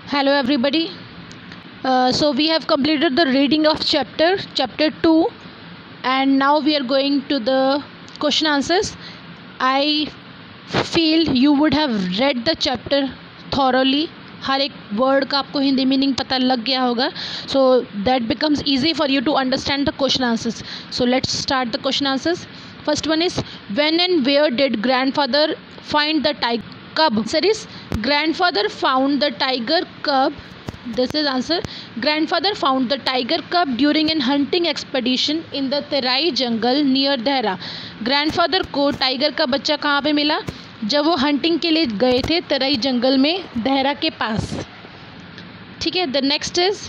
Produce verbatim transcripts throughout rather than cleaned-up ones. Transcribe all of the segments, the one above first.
Hello everybody. Uh, so we have completed the reading of chapter chapter two, and now we are going to the question answers. I feel you would have read the chapter thoroughly. हर एक word का आपको Hindi meaning पता लग गया होगा, so that becomes easy for you to understand the question answers. So let's start the question answers. First one is, when and where did grandfather find the tiger cub? Answer is, grandfather found the tiger cub. This is answer. Grandfather found the tiger cub during an hunting expedition in the Terai jungle near Dehra. Grandfather को tiger का बच्चा कहाँ पे मिला? जब वो hunting के लिए गए थे तराई जंगल में देहरा के पास. ठीक है. The next is,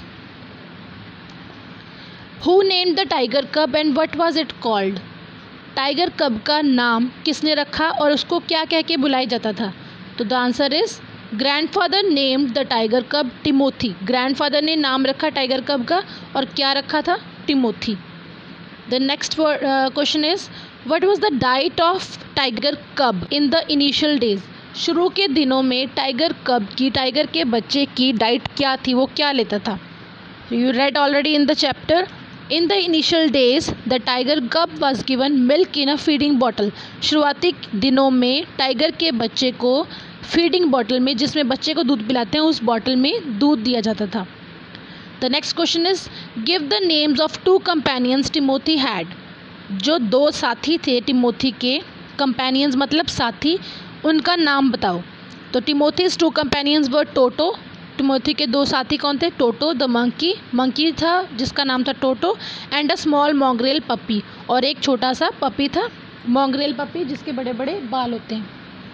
who named the tiger cub and what was it called? Tiger cub का नाम किसने रखा और उसको क्या कह के बुलाया जाता था? तो the answer is, grandfather named the tiger cub Timothy. Grandfather ने नाम रखा टाइगर कब का और क्या रखा था? Timothy. The next question is, what was the diet of tiger cub in the initial days? शुरू के दिनों में टाइगर कब की, टाइगर के बच्चे की डाइट क्या थी, वो क्या लेता था? You read already in the chapter. In the initial days the tiger cub was given milk in a feeding bottle. शुरुआती दिनों में टाइगर के बच्चे को फीडिंग बॉटल में, जिसमें बच्चे को दूध पिलाते हैं, उस बॉटल में दूध दिया जाता था. The next question is, give the names of two companions Timothy had. जो दो साथी थे टिमोथी के, कंपेनियंस मतलब साथी, उनका नाम बताओ. तो Timothy's two companions were Toto. Timothy के दो साथी कौन थे? टोटो द मंकी, मंकी था जिसका नाम था Toto, and a small mongrel puppy, और एक छोटा सा पपी था, मॉन्ग्रेल पपी जिसके बड़े बड़े बाल होते हैं.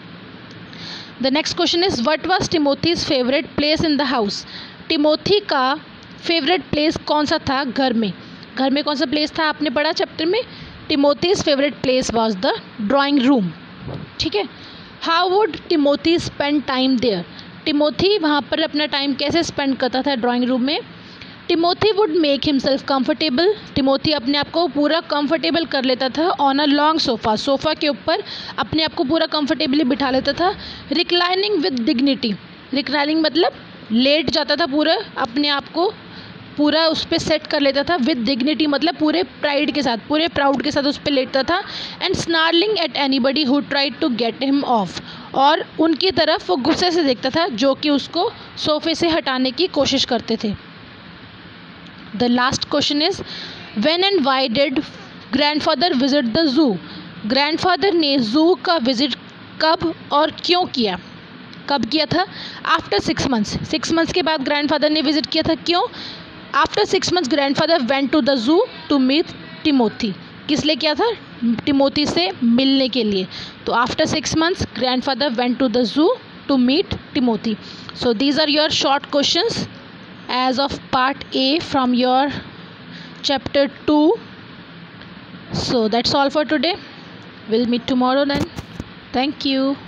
The next question is, what was Timothy's favourite place in the house. Timothy का फेवरेट प्लेस कौन सा था घर में? घर में कौन सा प्लेस था? आपने पढ़ा चैप्टर में. Timothy's favourite place was the drawing room. ठीक है. How would Timothy spend time there. Timothy वहाँ पर अपना टाइम कैसे स्पेंड करता था ड्राइंग रूम में? Timothy would make himself comfortable. Timothy अपने आप को पूरा कंफर्टेबल कर लेता था on a long sofa. Sofa के ऊपर अपने आप को पूरा कंफर्टेबली बिठा लेता था. Reclining with dignity. रिक्लाइनिंग मतलब लेट जाता था, पूरा अपने आप को पूरा उस पर सेट कर लेता था. विद डिग्निटी मतलब पूरे प्राइड के साथ, पूरे प्राउड के साथ उस पर लेटता था. And snarling at anybody who tried to get him off. और उनकी तरफ वो गुस्से से देखता था जो कि उसको सोफ़े से हटाने की कोशिश करते थे. The last question is, when and why did grandfather visit the zoo. Grandfather ने जू का विजिट कब और क्यों किया? कब किया था? After six months. Six months के बाद ग्रैंडफादर ने विजिट किया था. क्यों? After six months grandfather went to the zoo to meet Timothy. किस लिए किया था? टिमोथी से मिलने के लिए. तो after six months grandfather went to the zoo to meet Timothy. So these are your short questions as of part A from your chapter two. So that's all for today. We'll meet tomorrow then. Thank you.